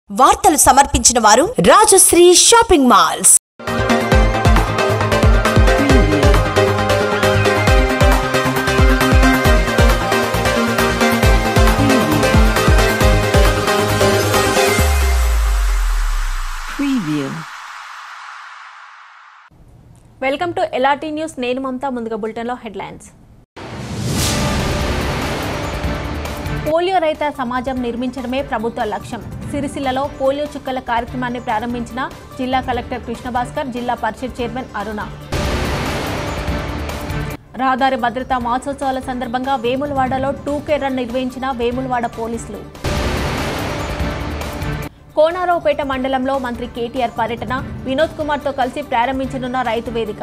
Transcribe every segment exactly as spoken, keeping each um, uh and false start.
వార్తలు సమర్పించిన వారు Rajashree shopping malls. Welcome to LRT news. నేను మమతా. ముందుగా బులెటిన్లో హెడ్లైన్స్. పోలియో రహిత సమాజం నిర్మించడమే ప్రభుత్వ లక్ష్యం. సిరిసిల్లలో పోలియో చుక్కల కార్యక్రమాన్ని ప్రారంభించిన జిల్లా కలెక్టర్ కృష్ణభాస్కర్, జిల్లా పరిషత్ చైర్మన్ అరుణ. రహదారి భద్రతా మాసోత్సవాల సందర్భంగా వేములవాడలో టూకే రన్ నిర్వహించిన వేములవాడ పోలీసులు. కోనారావుపేట మండలంలో మంత్రి కేటీఆర్ పర్యటన, వినోద్ కుమార్తో కలిసి ప్రారంభించనున్న రైతు వేదిక.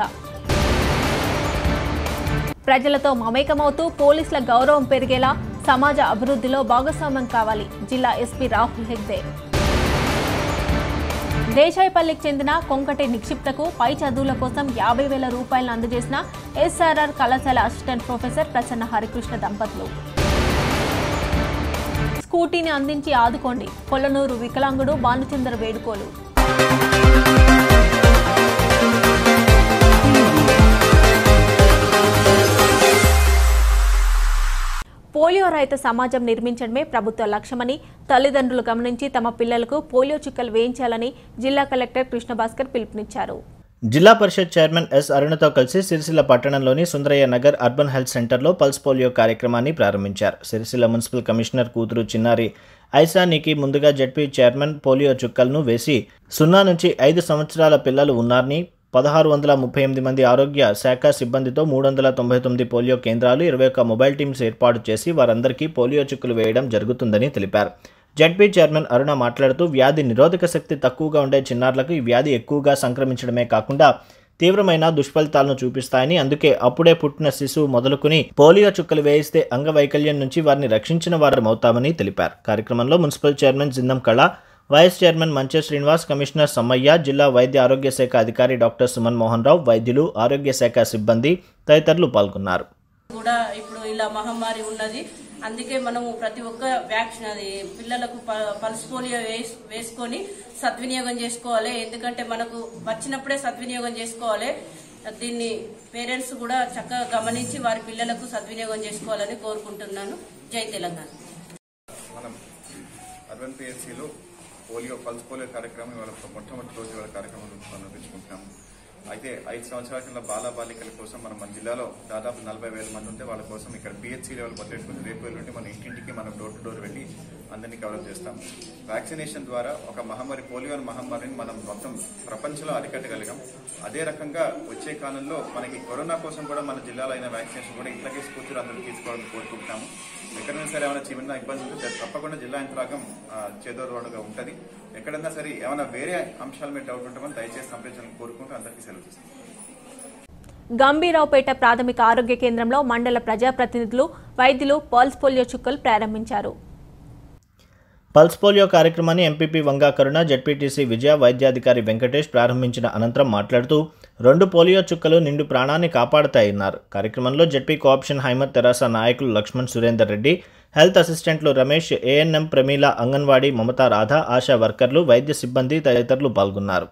ప్రజలతో మమేకమవుతూ పోలీసుల గౌరవం పెరిగేలా సమాజ అభివృద్ధిలో భాగస్వామ్యం కావాలి, జిల్లా ఎస్పీ రాహుల్ హెగ్దే. దేశాయపల్లికి చెందిన కొంకటి నిక్షిప్తకు పై చదువుల కోసం యాభై వేల రూపాయలను అందజేసిన ఎస్ఆర్ఆర్ కళాశాల అసిస్టెంట్ ప్రొఫెసర్ ప్రసన్న హరికృష్ణ దంపతులు. స్కూటీని అందించి ఆదుకోండి, కొల్లనూరు వికలాంగుడు భానుచందర్ వేడుకోలు. పోలియో రహిత సమాజం నిర్మించడమే ప్రభుత్వ లక్ష్యమని తల్లిదండ్రులు గమనించి తమ పిల్లలకు పోలియో చుక్కలు వేయించాలని జిల్లా కలెక్టర్ కృష్ణభాస్కర్ పిలుపునిచ్చారు. జిల్లా పరిషత్ చైర్మన్ ఎస్ అరుణతో కలిసి సిరిసిల్ల పట్టణంలోని సుందరయ్య నగర్ అర్బన్ హెల్త్ సెంటర్లో పల్స్ పోలియో కార్యక్రమాన్ని ప్రారంభించారు. సిరిసిల్ల మున్సిపల్ కమిషనర్ కూతురు చిన్నారి ఐసానికి ముందుగా జెడ్పీ చైర్మన్ పోలియో చుక్కలను వేసి సున్నా నుంచి ఐదు సంవత్సరాల పిల్లలు ఉన్నారని, పదహారు వందల ముప్పై ఎనిమిది మంది ఆరోగ్య శాఖ సిబ్బందితో మూడు వందల తొంభై తొమ్మిది పోలియో కేంద్రాలు, ఇరవై ఒక్క మొబైల్ టీమ్స్ ఏర్పాటు చేసి వారందరికీ పోలియో చుక్కలు వేయడం జరుగుతుందని తెలిపారు. జెడ్పీ చైర్మన్ అరుణ మాట్లాడుతూ వ్యాధి నిరోధక శక్తి తక్కువగా ఉండే చిన్నారులకు ఈ వ్యాధి ఎక్కువగా సంక్రమించడమే కాకుండా తీవ్రమైన దుష్ఫలితాలను చూపిస్తాయని, అందుకే అప్పుడే పుట్టిన శిశువు మొదలుకుని పోలియో చుక్కలు వేయిస్తే అంగవైకల్యం నుంచి వారిని రక్షించిన వారమవుతామని తెలిపారు. కార్యక్రమంలో మున్సిపల్ చైర్మన్ జిందం కళ, వైస్ చైర్మన్ మంచే శ్రీనివాస్, కమిషనర్ సమ్మయ్య, జిల్లా వైద్య ఆరోగ్య శాఖ అధికారి డాక్టర్ సుమన్ మోహన్ రావు, వైద్యులు, ఆరోగ్య శాఖ సిబ్బంది తదితరులు పాల్గొన్నారు. కూడా ఇప్పుడు ఇలా మహమ్మారి ఉన్నది, అందుకే మనము ప్రతి ఒక్క వ్యాక్సిన్ అది పిల్లలకు పల్స్ పోలియో వేసుకొని సద్వినియోగం చేసుకోవాలి. ఎందుకంటే మనకు వచ్చినప్పుడే సద్వినియోగం చేసుకోవాలి. దీన్ని పేరెంట్స్ కూడా చక్కగా గమనించి వారి పిల్లలకు సద్వినియోగం చేసుకోవాలని కోరుకుంటున్నాను. జై తెలంగాణ. మనం అర్బన్ పిఎస్సిలో పోలియో పల్స్ పోలియో కార్యక్రమం ఇవాళ మొట్టమొదటి రోజు ఇవాళ కార్యక్రమం నిర్వహించుకుంటున్నాము. అయితే ఐదు సంవత్సరాల కింద బాల బాలికల కోసం మనం మన జిల్లాలో దాదాపు నలభై వేల మంది ఉంటే వాళ్ళ కోసం ఇక్కడ పిహెచ్సి లెవెల్ మొదలెట్టుకుని రేపు నుండి మన ఇంటింటికి మనం డోర్ టు డోర్ వెళ్ళి అందరినీ కవర్ చేస్తాం. వ్యాక్సినేషన్ ద్వారా ఒక మహమ్మారి, పోలియో మహమ్మారిని మనం మొత్తం ప్రపంచంలో అరికట్టగలిగాం. అదే రకంగా వచ్చే కాలంలో మనకి కరోనా కోసం కూడా మన జిల్లాలో అయిన వ్యాక్సినేషన్ కూడా ఇట్లాగే స్ఫూర్తిలో అందరూ తీసుకోవాలని కోరుకుంటున్నాము. ఎక్కడైనా సరే ఏమైనా చిన్న ఇబ్బంది ఉంటే తప్పకుండా జిల్లా యంత్రాంగం చేదోరుగా ఉంటుంది. ఎక్కడైనా సరే ఏమైనా వేరే అంశాల మీద డౌట్ ఉంటామని దయచేసి సంప్రదించాలని కోరుకుంటూ అందరికీ సెలవు చేస్తాం. గంభీరావుపేట ప్రాథమిక ఆరోగ్య కేంద్రంలో మండల ప్రజాప్రతినిధులు, వైద్యులు పల్స్ పోలియో చుక్కలు ప్రారంభించారు. పల్స్ పోలియో కార్యక్రమాన్ని ఎంపీపీ వంగా కరుణ, జెడ్పీటీసీ విజయ, వైద్యాధికారి వెంకటేష్ ప్రారంభించిన అనంతరం మాట్లాడుతూ రెండు పోలియో చుక్కలు నిండు ప్రాణాన్ని కాపాడతాయన్నారు. కార్యక్రమంలో జెడ్పీ కోఆప్షన్ హైమత్ తెరాస నాయకులు లక్ష్మణ్ సురేందర్ రెడ్డి, హెల్త్ అసిస్టెంట్లు రమేష్, ఏఎన్ఎం ప్రమీల, అంగన్వాడీ మమతా రాధ, ఆశా వర్కర్లు, వైద్య సిబ్బంది తదితరులు పాల్గొన్నారు.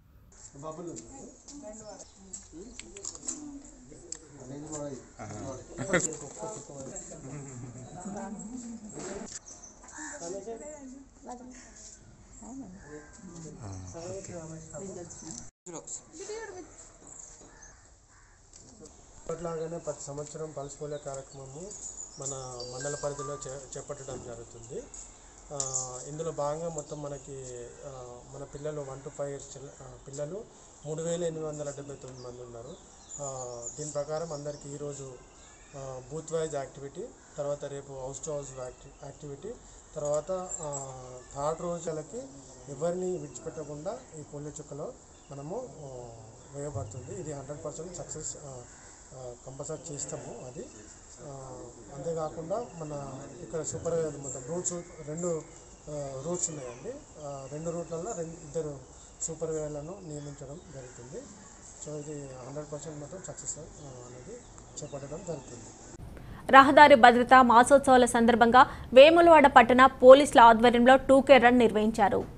అట్లాగానే ప్రతి సంవత్సరం పల్స్ పోలియో కార్యక్రమము మన మండల పరిధిలో చే చేపట్టడం జరుగుతుంది. ఇందులో భాగంగా మొత్తం మనకి మన పిల్లలు వన్ టు ఫైవ్ ఇయర్స్ పిల్లలు మూడు వేల ఎనిమిది వందల డెబ్బై తొమ్మిది మంది ఉన్నారు. దీని ప్రకారం అందరికీ ఈరోజు బూత్ వైజ్ యాక్టివిటీ, తర్వాత రేపు హౌస్ టు హౌస్ యాక్టివిటీ, తర్వాత థర్డ్ రోజులకి ఎవరిని విడిచిపెట్టకుండా ఈ పోలియో చుక్కలో మనము వేయబడుతుంది. ఇది హండ్రెడ్ పర్సెంట్ సక్సెస్ కంపల్సరీ చేస్తాము. అది అంతేకాకుండా మన ఇక్కడ సూపర్వైజర్ మొత్తం రూట్స్ రెండు రూట్స్ ఉన్నాయండి. రెండు రూట్లలో రెండు ఇద్దరు సూపర్వైజర్లను నియమించడం జరుగుతుంది. సో ఇది హండ్రెడ్ పర్సెంట్ మొత్తం సక్సెస్ అనేది చేపట్టడం జరుగుతుంది. రహదారి భద్రతా మాసోత్సవాల సందర్భంగా వేములవాడ పట్టణ పోలీసుల ఆధ్వర్యంలో టూకే రన్ నిర్వహించారు.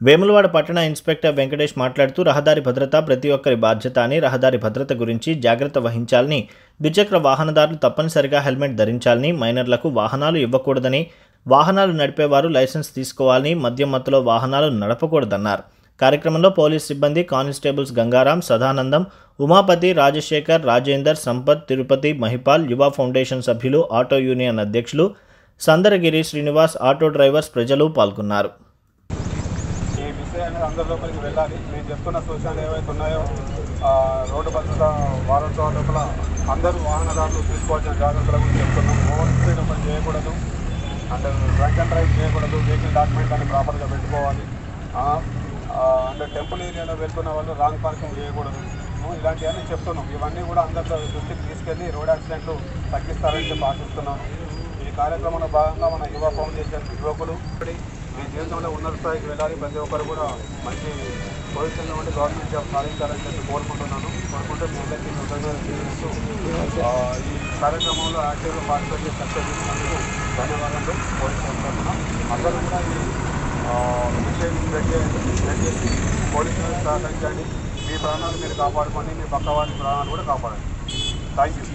వేములవాడ పట్టణ ఇన్స్పెక్టర్ వెంకటేష్ మాట్లాడుతూ రహదారి భద్రత ప్రతి ఒక్కరి బాధ్యత అని, రహదారి భద్రత గురించి జాగ్రత్త వహించాలని, ద్విచక్ర వాహనదారులు తప్పనిసరిగా హెల్మెట్ ధరించాలని, మైనర్లకు వాహనాలు ఇవ్వకూడదని, వాహనాలు నడిపేవారు లైసెన్స్ తీసుకోవాలని, మద్యం మత్తులో వాహనాలు నడపకూడదన్నారు. కార్యక్రమంలో పోలీస్ సిబ్బంది కానిస్టేబుల్స్ గంగారాం, సదానందం, ఉమాపతి, రాజశేఖర్, రాజేందర్, సంపత్, తిరుపతి, మహిపాల్, యువ ఫౌండేషన్ సభ్యులు, ఆటో యూనియన్ అధ్యక్షులు సందరగిరి శ్రీనివాస్, ఆటో డ్రైవర్స్, ప్రజలు పాల్గొన్నారు. ఈ విషయాన్ని అందరి లోపలికి వెళ్ళాలి. నేను చెప్తున్న సూచనలు ఏవైతే ఉన్నాయో రోడ్డు భద్రత వారోత్సవాల లోపల అందరూ వాహనదారులు తీసుకోవాల్సిన జాగ్రత్తల గురించి చెప్తున్నాం. ఓవర్ స్పీడ్ ఒకటి చేయకూడదు, అంటే డ్రంక్ అండ్ డ్రైవ్ చేయకూడదు, వెహికల్ డాక్యుమెంట్ అని ప్రాపర్గా పెట్టుకోవాలి. అంటే టెంపుల్ ఏరియాలో వెళ్తున్న వాళ్ళు రాంగ్ పార్కింగ్ చేయకూడదు. ఇలాంటివన్నీ చెప్తున్నాం. ఇవన్నీ కూడా అందరితో దృష్టికి తీసుకెళ్లి రోడ్ యాక్సిడెంట్లు తగ్గిస్తారని చెప్పి ఆశిస్తున్నాను. ఈ కార్యక్రమంలో భాగంగా మన యువ ఫౌండేషన్ యువకులు మీ జీవితంలో ఉన్నత స్థాయికి వెళ్ళాలి, ప్రతి ఒక్కరు కూడా మంచి పొజిషన్లో ఉండి గవర్నమెంట్ జాబ్ సాధించాలని చెప్పి కోరుకుంటున్నాను. కోరుకుంటే మీ అందరికీ కృతజ్ఞతలు తెలియజేస్తూ ఈ కార్యక్రమంలో యాక్టివ్గా పార్టిసిపేట్ చేసి సక్సెస్ చేసినందుకు ధన్యవాదాలు. పోలీసు తరఫున అందరూ కూడా ఈ విషయం స్ప్రెడ్ చేయండి, స్ప్రెడ్ చేసి పోలీసులకు సహకరించండి. మీ ప్రాణాలు మీరు కాపాడుకోండి, మీ పక్క వారి ప్రాణాలు కూడా కాపాడండి. Thank you.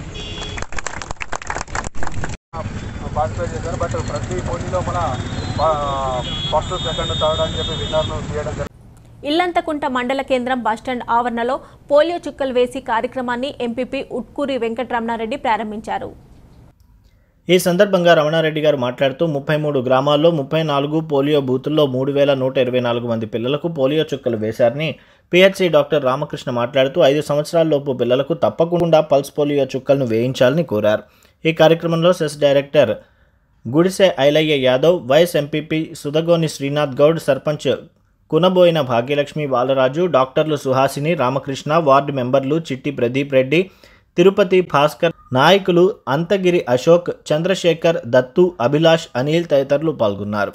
పార్టిసిపేట్ చేశారు, బట్ ప్రతి పోటీలో మన ఫస్ట్ సెకండ్ థర్డ్ అని చెప్పి విన్నర్ను తీయడం జరిగింది. ఇల్లంతకుంట మండల కేంద్రం బస్టాండ్ ఆవరణలో పోలియో చుక్కలు వేసి కార్యక్రమాన్ని ఎంపీపీ ఉట్కూరి వెంకటరమణారెడ్డి ప్రారంభించారు. ఈ సందర్భంగా రమణారెడ్డి గారు మాట్లాడుతూ ముప్పై మూడు గ్రామాల్లో ముప్పై నాలుగు పోలియో బూతుల్లో మూడు వేల నూట ఇరవై నాలుగు మంది పిల్లలకు పోలియో చుక్కలు వేశారని పిహెచ్సి డాక్టర్ రామకృష్ణ మాట్లాడుతూ ఐదు సంవత్సరాలలోపు పిల్లలకు తప్పకుండా పల్స్ పోలియో చుక్కలను వేయించాలని కోరారు. ఈ కార్యక్రమంలో CESS director Gudise Ailayya Yadav, vice MPP Sudagoni Srinath Goud, sarpanch Kunaboina Bhagyalakshmi Balaraju, డాక్టర్లు సుహాసిని, రామకృష్ణ, వార్డు మెంబర్లు చిట్టి ప్రదీప్ రెడ్డి, తిరుపతి భాస్కర్, నాయకులు అంతగిరి అశోక్, చంద్రశేఖర్, దత్తు, అభిలాష్, అనిల్ తదితరులు పాల్గొన్నారు.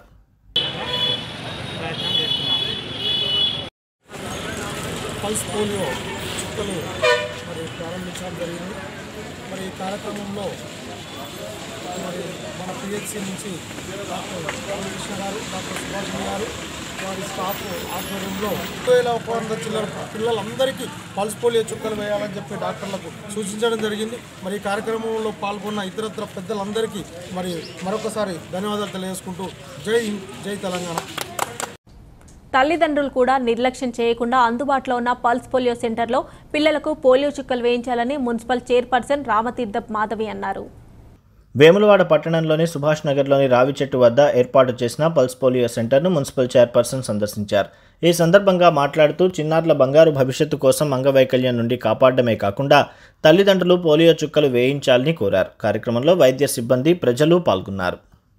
పల్స్ పోలియో చుక్కలు మరి ప్రారంభించడం జరిగింది. మరి ఈ కార్యక్రమంలో మరి మన పిహెచ్సి నుంచి డాక్టర్ రామకృష్ణ గారు, డాక్టర్ సుభాషిణి గారు, వారి స్టాఫ్ ఆధ్వర్యంలో ముప్పై వేల ఒక వంద చిల్లర పిల్లలందరికీ పల్స్ పోలియో చుక్కలు వేయాలని చెప్పి డాక్టర్లకు సూచించడం జరిగింది. మరి ఈ కార్యక్రమంలో పాల్గొన్న ఇతరత్ర పెద్దలందరికీ మరి మరొకసారి ధన్యవాదాలు తెలియజేసుకుంటూ జై హింద్, జై తెలంగాణ. తల్లిదండ్రులు కూడా నిర్లక్ష్యం చేయకుండా అందుబాటులో ఉన్న పల్స్ పోలియో సెంటర్లో పిల్లలకు పోలియో చుక్కలు వేయించాలని మున్సిపల్ చైర్పర్సన్ రామతీర్థప్ మాధవి అన్నారు. వేములవాడ పట్టణంలోని సుభాష్ నగర్లోని రావి చెట్టు వద్ద ఏర్పాటు చేసిన పల్స్ పోలియో సెంటర్ను మున్సిపల్ చైర్పర్సన్ సందర్శించారు. ఈ సందర్భంగా మాట్లాడుతూ చిన్నారుల బంగారు భవిష్యత్తు కోసం అంగవైకల్యం నుండి కాపాడమే కాకుండా తల్లిదండ్రులు పోలియో చుక్కలు వేయించాలని కోరారు. కార్యక్రమంలో వైద్య సిబ్బంది, ప్రజలు పాల్గొన్నారు.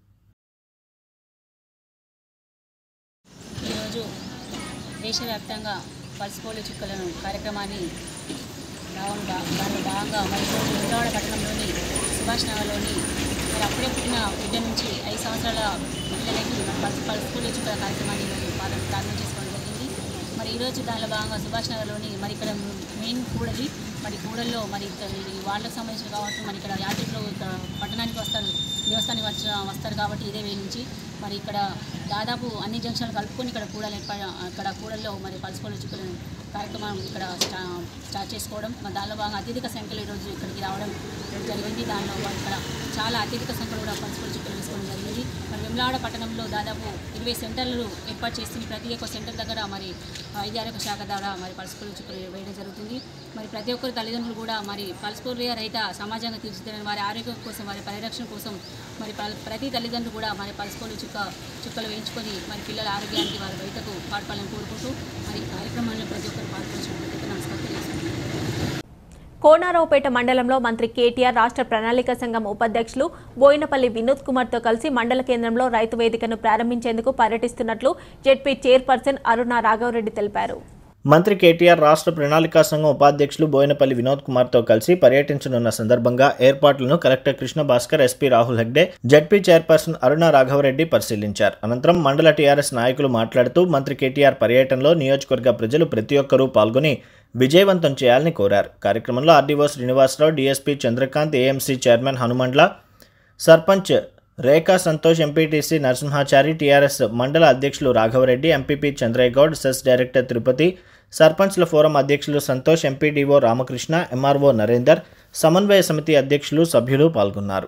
దేశవ్యాప్తంగా పల్స్ పోలియో చుక్కలను కార్యక్రమాన్ని రావడం దానిలో భాగంగా మరి విజయవాడ పట్టణంలోని సుభాష్ నగర్లోని మరి అప్పుడే పుట్టిన బిడ్డ నుంచి ఐదు సంవత్సరాల పిల్లలకి పల్స్ పల్స్ పోలియో చుక్కల కార్యక్రమాన్ని ఈరోజు ప్రారంభం చేసుకోవడం జరిగింది. మరి ఈరోజు దానిలో భాగంగా సుభాష్ నగర్లోని మరి ఇక్కడ మెయిన్ కూడలి మరి కూడల్లో మరి ఈ వాళ్ళకు సంబంధించిన కావచ్చు, మరి ఇక్కడ యాత్రికులు పట్టణానికి వస్తారు, దేవస్థానానికి వచ్చిన వస్తారు కాబట్టి ఇదే వే నుంచి మరి ఇక్కడ దాదాపు అన్ని జంక్షన్లు కలుపుకొని ఇక్కడ కూడలు ఏర్పడ ఇక్కడ కూడల్లో మరి పల్స్ పోలియో చుక్కలను కార్యక్రమం ఇక్కడ స్టార్ట్ చేసుకోవడం, మరి దానిలో భాగంగా అత్యధిక సంఖ్యలో ఈరోజు ఇక్కడికి రావడం జరిగింది. దానిలో ఇక్కడ చాలా అత్యధిక సంఖ్యలో కూడా పల్స్ పోలియో చుక్కలు వేసుకోవడం జరిగింది. మరి వేములవాడ పట్టణంలో దాదాపు ఇరవై సెంటర్లు ఏర్పాటు చేస్తుంది. ప్రతి ఒక్క సెంటర్ దగ్గర మరి వైద్య ఆరోగ్య శాఖ ద్వారా మరి పల్స్ పోలియో చుక్కలు వేయడం జరుగుతుంది. మరి ప్రతి ఒక్కరు తల్లిదండ్రులు కూడా మరి పల్స్ పోలియో రహిత సమాజంగా తీర్చిదిద్దని వారి ఆరోగ్యం కోసం, వారి పరిరక్షణ కోసం మరి ప్రతి తల్లిదండ్రులు కూడా మరి పల్స్ పోలియో చుక్క చుక్కలు వేయించుకొని మరి పిల్లల ఆరోగ్యానికి వారి బయటకు పాటుపాలని కోరుకుంటూ మరి కార్యక్రమంలో ప్రతి ఒక్కరు పాల్గొనడానికి నమస్కారం చేస్తున్నాను. కోనారావుపేట మండలంలో మంత్రి కేటీఆర్ రాష్ట్ర ప్రణాళిక సంఘం ఉపాధ్యక్షులు బోయినపల్లి వినోద్ కుమార్తో కలిసి మండల కేంద్రంలో రైతు వేదికను ప్రారంభించేందుకు పర్యటిస్తున్నట్లు జెడ్పీ చైర్పర్సన్ అరుణ రాఘవరెడ్డి తెలిపారు. మంత్రి కేటీఆర్ రాష్ట్ర ప్రణాళికా సంఘం ఉపాధ్యక్షులు బోయినపల్లి వినోద్ కుమార్తో కలిసి పర్యటించనున్న సందర్భంగా ఏర్పాట్లను collector Krishna Bhaskar, SP Rahul Hegde, ZP chairperson Aruna Raghavareddy పరిశీలించారు. అనంతరం మండల టీఆర్ఎస్ నాయకులు మాట్లాడుతూ మంత్రి కేటీఆర్ పర్యటనలో నియోజకవర్గ ప్రజలు ప్రతి ఒక్కరూ పాల్గొని విజయవంతం చేయాలని కోరారు. కార్యక్రమంలో RDO Srinivasarao, DSP Chandrakant, AMC chairman Hanumandla, sarpanch Rekha Santosh, MPTC Narasimhachari, TRS మండల అధ్యక్షులు Raghavareddy, MPP Chandraiahgoud, cess director Tirupati, సర్పంచ్ల ఫోరం అధ్యక్షులు సంతోష్, ఎంపీడీఓ రామకృష్ణ, ఎంఆర్ఓ నరేందర్, సమన్వయ సమితి అధ్యక్షులు, సభ్యులు పాల్గొన్నారు.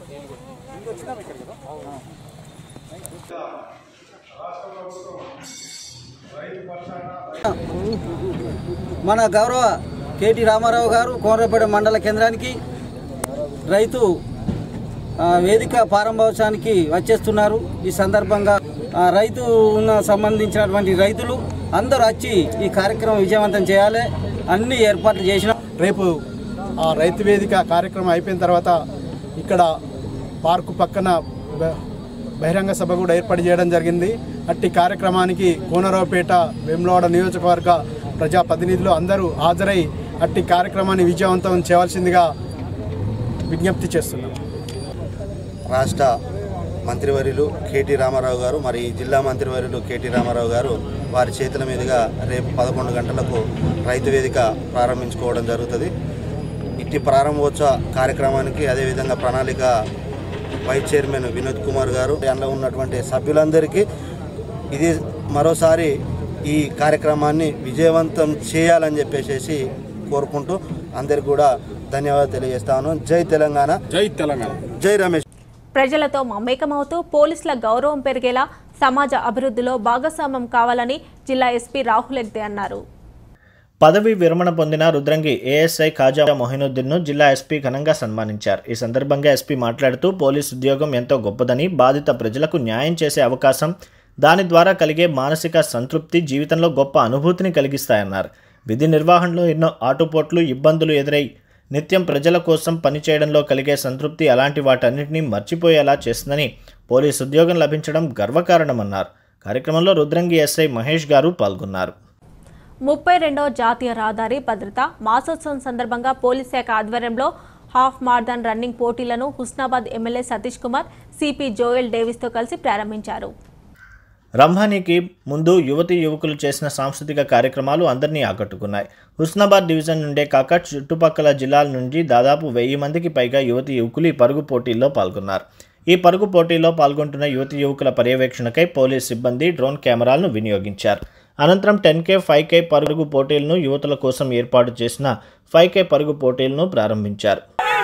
మన గౌరవ కేటీ రామారావు గారు కోనరావుపేట మండల కేంద్రానికి రైతు వేదిక ప్రారంభోత్సవానికి వచ్చేస్తున్నారు. ఈ సందర్భంగా రైతు సంబంధించినటువంటి రైతులు అందరూ వచ్చి ఈ కార్యక్రమం విజయవంతం చేయాలి. అన్ని ఏర్పాట్లు చేసిన రేపు రైతు వేదిక కార్యక్రమం అయిపోయిన తర్వాత ఇక్కడ పార్కు పక్కన బహిరంగ సభ కూడా ఏర్పాటు చేయడం జరిగింది. అట్టి కార్యక్రమానికి కోనరావుపేట వేములవాడ నియోజకవర్గ ప్రజాప్రతినిధులు అందరూ హాజరై అట్టి కార్యక్రమాన్ని విజయవంతం చేయవలసిందిగా విజ్ఞప్తి చేస్తున్నాం. రాష్ట్ర మంత్రివర్యులు కేటీ రామారావు గారు, మరి జిల్లా మంత్రివర్యులు కేటీ రామారావు గారు వారి చేతుల మీదుగా రేపు పదకొండు గంటలకు రైతు వేదిక ప్రారంభించుకోవడం జరుగుతుంది. ఇట్టి ప్రారంభోత్సవ కార్యక్రమానికి అదేవిధంగా ప్రణాళిక వైస్ చైర్మన్ వినోద్ కుమార్ గారు, అందులో ఉన్నటువంటి సభ్యులందరికీ ఇది మరోసారి ఈ కార్యక్రమాన్ని విజయవంతం చేయాలని చెప్పేసి కోరుకుంటూ అందరికి కూడా ధన్యవాదాలు తెలియజేస్తాను. జై తెలంగాణ, జై తెలంగాణ, జై రమేష్. ప్రజలతో మమేకమవుతూ పోలీసుల గౌరవం పెరిగేలా సమాజ అభివృద్ధిలో భాగస్వామ్యం కావాలని జిల్లా ఎస్పీ రాహుల్ ఎగ్దే అన్నారు. పదవి విరమణ పొందిన రుద్రంగి ఏఎస్ఐ ఖాజా మొహినుద్దీన్ను జిల్లా ఎస్పీ ఘనంగా సన్మానించారు. ఈ సందర్భంగా ఎస్పీ మాట్లాడుతూ పోలీసు ఉద్యోగం ఎంతో గొప్పదని, బాధిత ప్రజలకు న్యాయం చేసే అవకాశం, దాని ద్వారా కలిగే మానసిక సంతృప్తి జీవితంలో గొప్ప అనుభూతిని కలిగిస్తాయన్నారు. విధి నిర్వహణలో ఎన్నో ఆటుపోట్లు, ఇబ్బందులు ఎదురై నిత్యం ప్రజల కోసం పనిచేయడంలో కలిగే సంతృప్తి అలాంటి వాటన్నిటినీ మర్చిపోయేలా చేస్తుందని, పోలీసు ఉద్యోగం లభించడం గర్వకారణమన్నారు. కార్యక్రమంలో రుద్రంగి ఎస్ఐ మహేష్ గారు పాల్గొన్నారు. ముప్పై రెండవ జాతీయ రహదారి భద్రత మాసోత్సవం సందర్భంగా పోలీస్ శాఖ ఆధ్వర్యంలో హాఫ్ మారథాన్ రన్నింగ్ పోటీలను హుస్నాబాద్ ఎమ్మెల్యే సతీష్ కుమార్, సిపి జోయల్ డేవిస్తో కలిసి ప్రారంభించారు. రంభానీకి ముందు యువతీ యువకులు చేసిన సాంస్కృతిక కార్యక్రమాలు అందరినీ ఆకట్టుకున్నాయి. హుస్నాబాద్ డివిజన్ నుండే కాక చుట్టుపక్కల జిల్లాల నుంచి దాదాపు వెయ్యి మందికి పైగా యువతీ యువకులు ఈ పరుగు పోటీల్లో పాల్గొన్నారు. ఈ పరుగు పోటీలో పాల్గొంటున్న యువతీ యువకుల పర్యవేక్షణకై పోలీస్ సిబ్బంది డ్రోన్ కెమెరాలను వినియోగించారు. అనంతరం టెన్ కే ఫైవ్ కే పరుగు పోటీలను యువతుల కోసం ఏర్పాటు చేసిన ఫైవ్ కే పరుగు పోటీలను ప్రారంభించారు.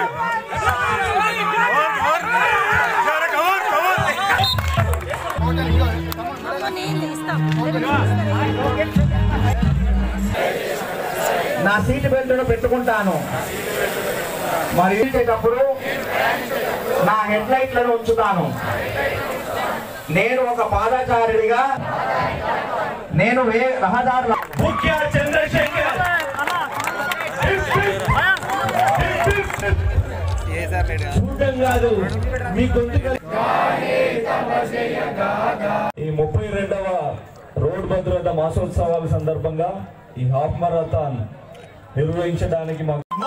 నా సీట్ బెల్ట్ను పెట్టుకుంటాను, మరి ఇచ్చేటప్పుడు నా హెడ్ లైట్లను ఉంచుతాను. నేను ఒక పాదచారుడిగా నేను రహదారుల ముఖ్య చంద్రశేఖర్ కాదు మీ ఈ ముప్పై రెండవ రోడ్ భద్రత మాసోత్సవాల సందర్భంగా ఈ హాఫ్ మారథాన్ నిర్వహించడానికి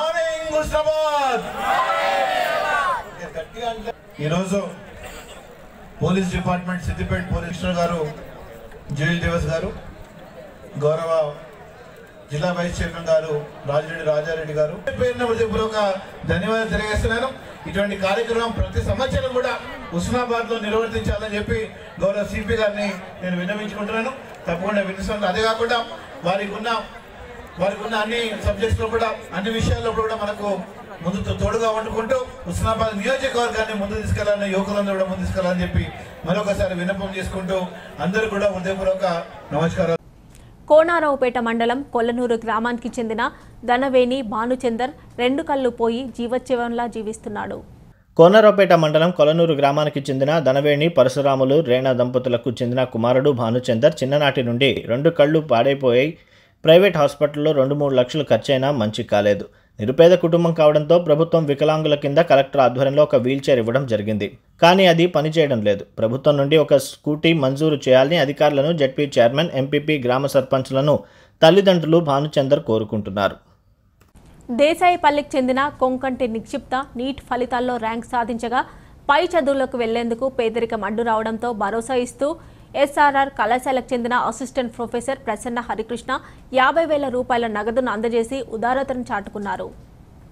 ఈరోజు పోలీస్ డిపార్ట్మెంట్ సిద్దిపేట పోలీస్ గారు జోయల్ దేవస్ గారు, గౌరవ జిల్లా వైస్ చైర్మన్ గారు రాజిరెడ్డి రాజారెడ్డి గారు పేరున హృదయపూర్వక ధన్యవాదాలు తెలియజేస్తున్నాను. ఇటువంటి కార్యక్రమం ప్రతి సంవత్సరం కూడా హుస్నాబాద్ లో నిర్వర్తించాలని చెప్పి గౌరవ సిపి గారిని నేను విన్నవించుకుంటున్నాను. తప్పకుండా వినిస్తాను. అదే కాకుండా వారికి ఉన్న వారికి ఉన్న అన్ని సబ్జెక్ట్స్ లో కూడా అన్ని విషయాల్లో కూడా మనకు ముందు తోడుగా వండుకుంటూ హుస్నాబాద్ నియోజకవర్గాన్ని ముందు తీసుకెళ్లాలని, యువకులందరూ కూడా ముందు తీసుకెళ్లాలని చెప్పి మరొకసారి విన్నపం చేసుకుంటూ అందరూ కూడా హృదయపూర్వక నమస్కారాలు. కోనారావుపేట మండలం కొల్లనూరు గ్రామానికి చెందిన ధనవేణి భానుచందర్ రెండు కళ్ళు పోయి జీవోత్సవంలా జీవిస్తున్నాడు. కోనరావుపేట మండలం కొలనూరు గ్రామానికి చెందిన ధనవేణి పరశురాములు రేణా దంపతులకు చెందిన కుమారుడు భానుచందర్ చిన్ననాటి నుండి రెండు కళ్ళు పాడైపోయాయి. ప్రైవేట్ హాస్పిటల్లో రెండు మూడు లక్షలు ఖర్చైనా మంచి కాలేదు. నిరుపేద కుటుంబం కావడంతో ప్రభుత్వం వికలాంగుల కింద కలెక్టర్ ఆధ్వర్యంలో ఒక వీల్చైర్ ఇవ్వడం జరిగింది. కానీ అది పనిచేయడం లేదు. ప్రభుత్వం నుండి ఒక స్కూటీ మంజూరు చేయాలని అధికారులను జెడ్పీ చైర్మన్, ఎంపీపీ, గ్రామ సర్పంచ్లను తల్లిదండ్రులు భానుచందర్ కోరుకుంటున్నారు. దేశాయిపల్లికి చెందిన కొంకంటి నిక్షిప్త నీట్ ఫలితాల్లో ర్యాంక్ సాధించగా పై చదువులకు వెళ్లేందుకు పేదరికం అడ్డు రావడంతో భరోసా ఇస్తూ ఎస్ఆర్ఆర్ కళాశాలకు చెందిన అసిస్టెంట్ ప్రొఫెసర్ ప్రసన్న హరికృష్ణ యాభై వేల రూపాయల నగదును అందజేసి ఉదారతను చాటుకున్నారు.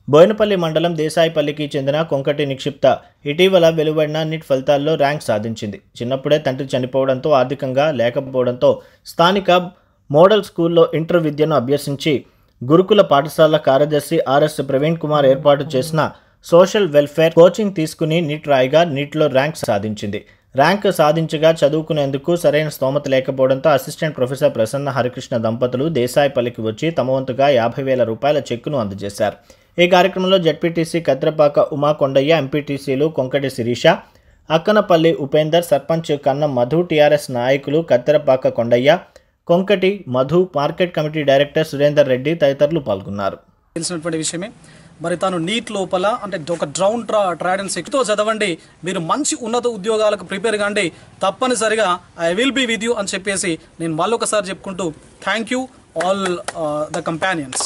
బోయినపల్లి మండలం దేశాయిపల్లికి చెందిన కొంకటి నిక్షిప్త ఇటీవల వెలువడిన నీట్ ఫలితాల్లో ర్యాంక్ సాధించింది. చిన్నప్పుడే తండ్రి చనిపోవడంతో ఆర్థికంగా లేకపోవడంతో స్థానిక మోడల్ స్కూల్లో ఇంటర్ విద్యను అభ్యసించి గురుకుల పాఠశాల కార్యదర్శి ఆర్ఎస్ ప్రవీణ్ కుమార్ ఏర్పాటు చేసిన సోషల్ వెల్ఫేర్ కోచింగ్ తీసుకుని నీట్ రాయిగా నీట్లో ర్యాంక్ సాధించింది. ర్యాంక్ సాధించగా చదువుకునేందుకు సరైన స్తోమత లేకపోవడంతో అసిస్టెంట్ ప్రొఫెసర్ ప్రసన్న హరికృష్ణ దంపతులు దేశాయిపల్లికి వచ్చి తమ వంతుగా యాభై వేల రూపాయల చెక్కును అందజేశారు. ఈ కార్యక్రమంలో జెడ్పీటీసీ కత్రపాక ఉమా కొండయ్య, ఎంపీటీసీలు కొంకటి శిరీష, అక్కనపల్లి ఉపేందర్, సర్పంచ్ కన్నం మధు, టీఆర్ఎస్ నాయకులు Katterapaka Kondaiah, Konkati Madhu, market committee director Surender Reddy తదితరులు పాల్గొన్నారు. తెలిసినటువంటి విషయమే. మరి తాను నీట్ లోపల అంటే ఒక డ్రౌన్ ట్రా ట్రాడెన్స్ ఎక్కువ చదవండి, మీరు మంచి ఉన్నత ఉద్యోగాలకు ప్రిపేర్ కాండి, తప్పనిసరిగా I will be with you అని చెప్పేసి నేను మళ్ళీ ఒకసారి చెప్పుకుంటూ thank you all the companions.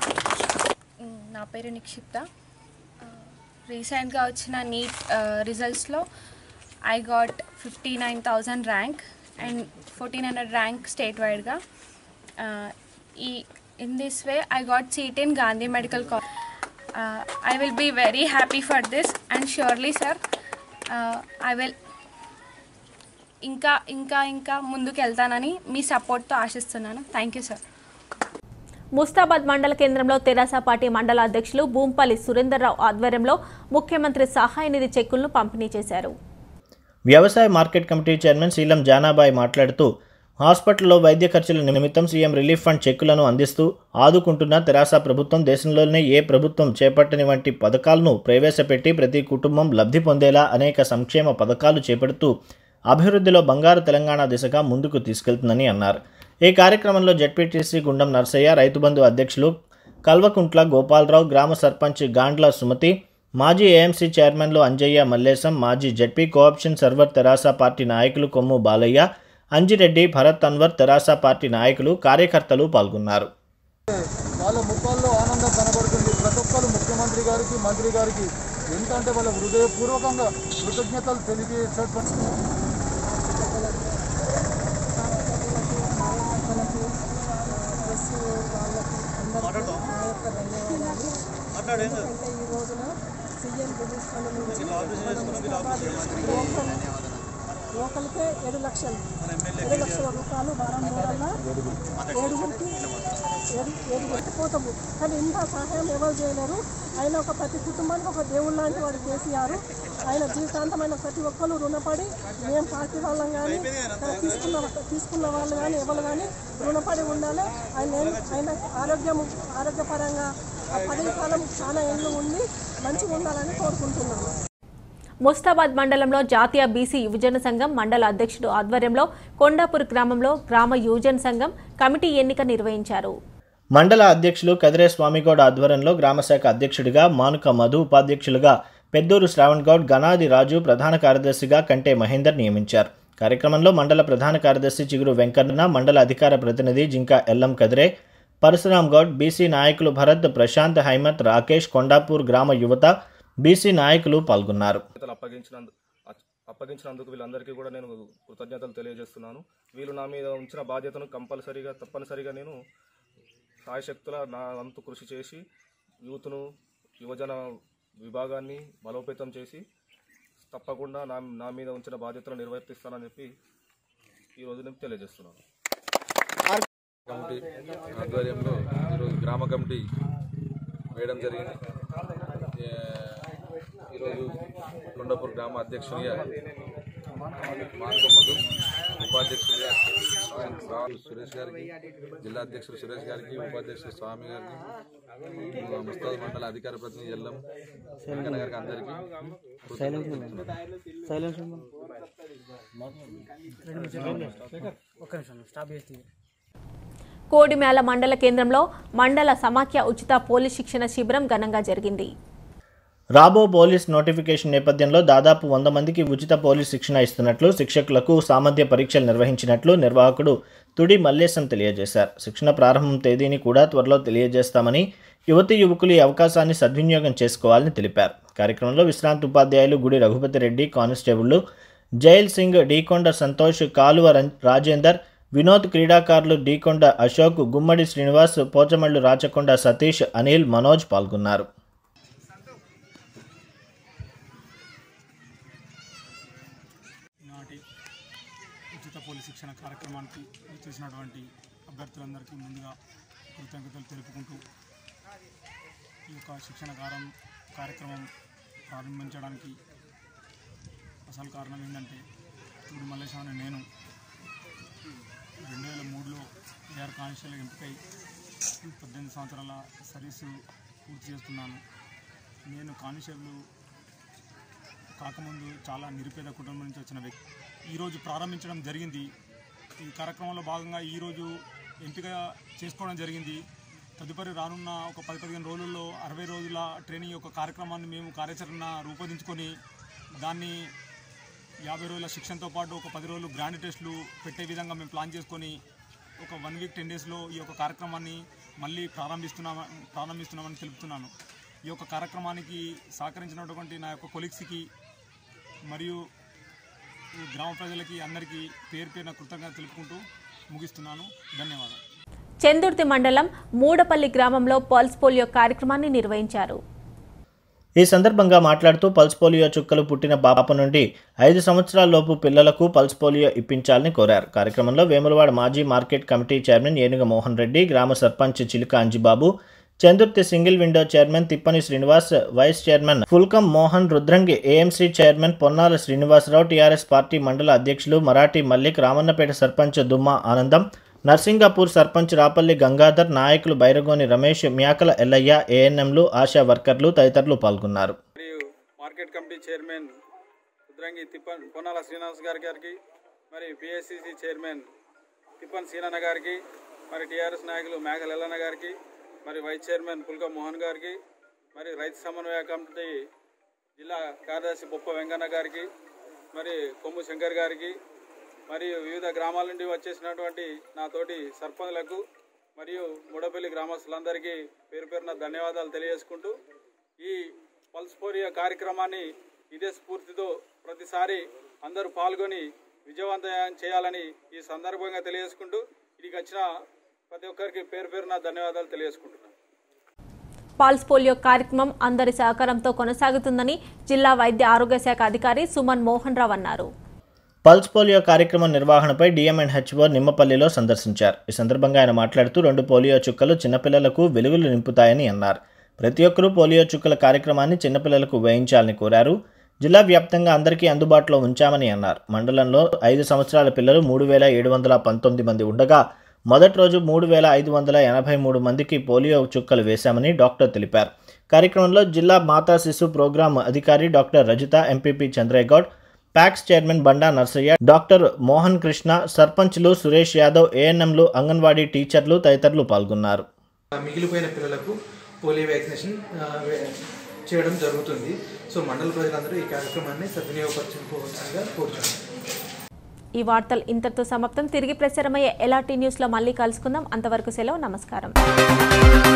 నా పేరు నిక్షిప్త. రీసెంట్గా వచ్చిన నీట్ రిజల్ట్స్లో I got fifty nine thousand rank and fourteen hundred rank state వైడ్గా. ఈ in this way I got seat in Gandhi medical college. I will be very happy for this and surely sir I will ఇంకా ఇంకా ఇంకా ముందుకు వెళ్తానని మీ సపోర్ట్తో ఆశిస్తున్నాను. Thank you sir. Mustabad మండల కేంద్రంలో తెరాస పార్టీ మండల అధ్యక్షులు భూంపల్లి సురేందర్రావు ఆధ్వర్యంలో ముఖ్యమంత్రి సహాయ నిధి చెక్కులను పంపిణీ చేశారు. వ్యవసాయ market committee chairman Sheelam Janabai మాట్లాడుతూ హాస్పిటల్లో వైద్య ఖర్చుల నిమిత్తం సీఎం రిలీఫ్ ఫండ్ చెక్కులను అందిస్తూ ఆదుకుంటున్న తెరాస ప్రభుత్వం దేశంలోనే ఏ ప్రభుత్వం చేపట్టని వంటి పథకాలను ప్రవేశపెట్టి ప్రతి కుటుంబం లబ్ధి పొందేలా అనేక సంక్షేమ పథకాలు చేపడుతూ అభివృద్ధిలో బంగారు తెలంగాణ దిశగా ముందుకు తీసుకెళ్తుందని అన్నారు. ఈ కార్యక్రమంలో జెడ్పీటీసీ గుండం నర్సయ్య, రైతు బంధు అధ్యక్షులు కల్వకుంట్ల గోపాలరావు, గ్రామ సర్పంచ్ గాండ్ల సుమతి, మాజీ ఏఎంసీ చైర్మన్లు అంజయ్య, మల్లేశం, మాజీ ZP cooption Sarwar TRS party నాయకులు కొమ్ము బాలయ్య, అంజిరెడ్డి, భరత్ అన్వర్, తెరాస పార్టీ నాయకులు, కార్యకర్తలు పాల్గొన్నారు. వాళ్ళ ముఖాల్లో ఆనందం కనబడుతుంది. ప్రతి ఒక్కరు ముఖ్యమంత్రి గారికి, మంత్రి గారికి ఎందుకంటే వాళ్ళ హృదయపూర్వకంగా కృతజ్ఞతలు తెలియజేసేటువంటి ఈ రోజున సీఎం రిలీఫ్ ఫండ్ నుంచి లోకల్కే ఏడు లక్షలు ఏడు లక్షల రూపాయలు వారం రోజుల్లో ఏడుగురికి ఏడు ఏడు పెట్టిపోతాము. కానీ ఇంత సహాయం ఎవరు చేయలేరు. ఆయన ఒక ప్రతి కుటుంబానికి ఒక దేవుడు లాంటి వాడు కేసీఆర్. ఆయన జీవితాంతమైన ప్రతి ఒక్కరు రుణపడి మేము పార్టీ వాళ్ళం కానీ తీసుకున్న తీసుకున్న వాళ్ళు కానీ ఎవరు కానీ రుణపడి ఉండాలి. ఆయన ఆయన ఆరోగ్యం ఆరోగ్యపరంగా ఆ పదవి కాలం చాలా ఏళ్ళు ఉండి మంచిగా ఉండాలని కోరుకుంటున్నాను. ముస్తాబాద్ మండలంలో జాతీయ బీసీ యువజన సంఘం మండల అధ్యక్షుడు ఆధ్వర్యంలో కొండాపూర్ గ్రామంలో గ్రామ యువజన సంఘం కమిటీ ఎన్నిక నిర్వహించారు. మండల అధ్యక్షులు కదిరే స్వామిగౌడ్ ఆధ్వర్యంలో గ్రామశాఖ అధ్యక్షుడిగా మానుక మధు, ఉపాధ్యక్షులుగా పెద్దూరు శ్రావణ్ గౌడ్, గనాది రాజు, ప్రధాన కార్యదర్శిగా కంటే మహేందర్ నియమించారు. కార్యక్రమంలో మండల ప్రధాన కార్యదర్శి చిగురు వెంకన్న, మండల అధికార ప్రతినిధి జింకా ఎల్లం కదిరే, పరశురామ్ గౌడ్, బీసీ నాయకులు భరత్, ప్రశాంత్, హైమత్, రాకేష్, కొండాపూర్ గ్రామ యువత, బీసీ నాయకులు పాల్గొన్నారు. అప్పగించినందుకు వీళ్ళందరికీ కూడా నేను కృతజ్ఞతలు తెలియజేస్తున్నాను. వీళ్ళు నా మీద ఉంచిన బాధ్యతను కంపల్సరీగా తప్పనిసరిగా నేను సాయశక్తుల నా వంతు కృషి చేసి యూత్ను, యువజన విభాగాన్ని బలోపేతం చేసి తప్పకుండా నా నా మీద ఉంచిన బాధ్యతలు నిర్వర్తిస్తానని చెప్పి ఈరోజు నేను తెలియజేస్తున్నాను. కమిటీ ఆధ్వర్యంలో ఈరోజు గ్రామ కమిటీ వేయడం జరిగింది. ఈరోజు కొండాపూర్ గ్రామ అధ్యక్షునిగా మానుక మధు, ఉపాధ్యక్షుడిగా సురేష్ గారికి, జిల్లా అధ్యక్షుడు సురేష్ గారికి, ఉపాధ్యక్షుడు స్వామి గారికి, ముస్తాబాద్ మండల అధికార ప్రతినిధి ఎల్లం వెంకన్న గారికి అందరికీ కోడిమేళ మండల కేంద్రంలో మండల సమాఖ్య ఉచిత పోలీస్ శిక్షణ శిబిరం ఘనంగా జరిగింది. రాబో పోలీస్ నోటిఫికేషన్ నేపథ్యంలో దాదాపు వంద మందికి ఉచిత పోలీస్ శిక్షణ ఇస్తున్నట్లు, శిక్షకులకు సామర్థ్య పరీక్షలు నిర్వహించినట్లు నిర్వాహకుడు తుడి మల్లేశం తెలియజేశారు. శిక్షణ ప్రారంభం తేదీని కూడా త్వరలో తెలియజేస్తామని, యువతీ యువకులు ఈ అవకాశాన్ని సద్వినియోగం చేసుకోవాలని తెలిపారు. కార్యక్రమంలో విశ్రాంత ఉపాధ్యాయులు గుడి రఘుపతి రెడ్డి, కానిస్టేబుళ్లు జైల్ సింగ్, డీకొండ సంతోష్, కాలువ రాజేందర్, వినోద్, క్రీడాకారులు డీకొండ అశోక్, గుమ్మడి శ్రీనివాస్, పోచమళ్లు రాచకొండ సతీష్, అనిల్, మనోజ్ పాల్గొన్నారు. చేసినటువంటి అభ్యర్థులందరికీ ముందుగా కృతజ్ఞతలు తెలుపుకుంటూ ఈ యొక్క శిక్షణ కారం కార్యక్రమం ప్రారంభించడానికి అసలు కారణం ఏంటంటే తూడి మల్లేశం అనే నేను రెండు వేల మూడులో ఏఆర్ కానిస్టేబుల్ ఎంపికై పద్దెనిమిది సంవత్సరాల సర్వీసు పూర్తి చేస్తున్నాను. నేను కానిస్టేబుల్ కాకముందు చాలా నిరుపేద కుటుంబం నుంచి వచ్చిన వ్యక్తి. ఈరోజు ప్రారంభించడం జరిగింది. ఈ కార్యక్రమంలో భాగంగా ఈరోజు ఎంపిక చేసుకోవడం జరిగింది. తదుపరి రానున్న ఒక పది పదిహేను రోజుల్లో అరవై రోజుల ట్రైనింగ్ యొక్క కార్యక్రమాన్ని మేము కార్యాచరణ రూపొందించుకొని దాన్ని యాభై రోజుల శిక్షణతో పాటు ఒక పది రోజులు గ్రాండ్ టెస్టులు పెట్టే విధంగా మేము ప్లాన్ చేసుకొని ఒక వన్ వీక్ టెన్ డేస్లో ఈ యొక్క కార్యక్రమాన్ని మళ్ళీ ప్రారంభిస్తున్నామ ప్రారంభిస్తున్నామని తెలుపుతున్నాను. ఈ యొక్క కార్యక్రమానికి సహకరించినటువంటి నా యొక్క కొలీగ్స్కి మరియు గ్రామ ప్రజలకి అందరికీ పేరు పేరున కృతజ్ఞత తెలుపుకుంటూ ముగిస్తున్నాను. ధన్యవాదాలు. చందుర్తి మండలం మూడపల్లి గ్రామంలో పల్స్ పోలియో కార్యక్రమాన్ని నిర్వహించారు. ఈ సందర్భంగా మాట్లాడుతూ పల్స్ పోలియో చుక్కలు పుట్టిన పాప నుండి ఐదు సంవత్సరాల లోపు పిల్లలకు పల్స్ పోలియో ఇప్పించాలని కోరారు. కార్యక్రమంలో వేములవాడ మాజీ market committee chairman Enuga Mohan Reddy, గ్రామ sarpanch Chiluka Anjibabu, Chandurthi single window chairman Tippani Srinivas, vice chairman Pulkam Mohan, Rudrangi AMC chairman Ponnala Srinivasarao, TRS party మండల అధ్యక్షులు మరాఠీ మల్లిక్, రామన్నపేట సర్పంచ్ దుమ్మా ఆనందం, నర్సింగాపూర్ సర్పంచ్ రాపల్లి గంగాధర్, నాయకులు బైరగోని రమేష్, మ్యాకల ఎల్లయ్య, ఏఎన్ఎంలు, ఆశా వర్కర్లు తదితరులు పాల్గొన్నారు. మరియు market committee chairman Rudrangi Tippan Ponnala Srinivas గారి గారికి, మరి పిఎస్సిసి చైర్మన్ తిప్పన్ సీనన్న గారికి, మరి టీఆర్ఎస్ నాయకులు మ్యాకల ఎల్లన్న గారికి, మరి వైస్ చైర్మన్ పుల్క మోహన్ గారికి, మరి రైతు సమన్వయ కమిటీ జిల్లా కార్యదర్శి బొప్ప వెంకన్న గారికి, మరి కొమ్ము శంకర్ గారికి, మరియు వివిధ గ్రామాల నుండి వచ్చేసినటువంటి నా తోటి సర్పంచులకు మరియు మూడపల్లి గ్రామస్తులందరికీ పేరు పేరున ధన్యవాదాలు తెలియజేసుకుంటూ ఈ పల్స్ పోలియో కార్యక్రమాన్ని ఇదే స్ఫూర్తితో ప్రతిసారి అందరూ పాల్గొని విజయవంతం చేయాలని ఈ సందర్భంగా తెలియజేసుకుంటూ ఇక్కడికి వచ్చిన ప్రతి ఒక్కరికి పేరు పేరున ధన్యవాదాలు తెలియజేసుకుంటున్నాను. పల్స్ పోలియో కార్యక్రమం అందరి సహకారంతో కొనసాగుతుందని జిల్లా వైద్య ఆరోగ్య శాఖ అధికారి సుమన్ మోహన్ రావు అన్నారు. పల్స్ పోలియో కార్యక్రమం నిర్వహణపై డిఎంఎన్హెచ్ఓ నిమ్మపల్లిలో సందర్శించారు. ఈ సందర్భంగా ఆయన మాట్లాడుతూ రెండు పోలియో చుక్కలు చిన్నపిల్లలకు వెలుగులు నింపుతాయని అన్నారు. ప్రతి ఒక్కరూ పోలియో చుక్కల కార్యక్రమాన్ని చిన్నపిల్లలకు వేయించాలని కోరారు. జిల్లా వ్యాప్తంగా అందరికీ అందుబాటులో ఉంచామని అన్నారు. మండలంలో ఐదు సంవత్సరాల పిల్లలు మూడు వేల ఏడు వందల పంతొమ్మిది మంది ఉండగా మొదటి రోజు మూడు వేల ఐదు వందల ఎనభై మూడు మందికి పోలియో చుక్కలు వేశామని డాక్టర్ తెలిపారు. కార్యక్రమంలో జిల్లా మాతా శిశు ప్రోగ్రాం అధికారి doctor Rajitha, MPP Chandraiahgoud, PACS chairman Banda Narsaiah, doctor Mohan Krishna, సర్పంచ్లు సురేష్ యాదవ్, ఏఎన్ఎంలు, అంగన్వాడీ టీచర్లు తదితరులు పాల్గొన్నారు. మిగిలిపోయిన పిల్లలకు పోలియో వ్యాక్సినేషన్ చేయడం జరుగుతుంది. సో మండల ప్రజలందరూ ఈ కార్యక్రమాన్ని సద్వినియోగపరచుకోవాల్సిందిగా కోరుతున్నాను. ఈ వార్తలు ఇంతటితో సమాప్తం. తిరిగి ప్రసారమయ్యే ఎల్ఆర్టీ న్యూస్లో మళ్ళీ కలుసుకుందాం. అంతవరకు సెలవు. నమస్కారం.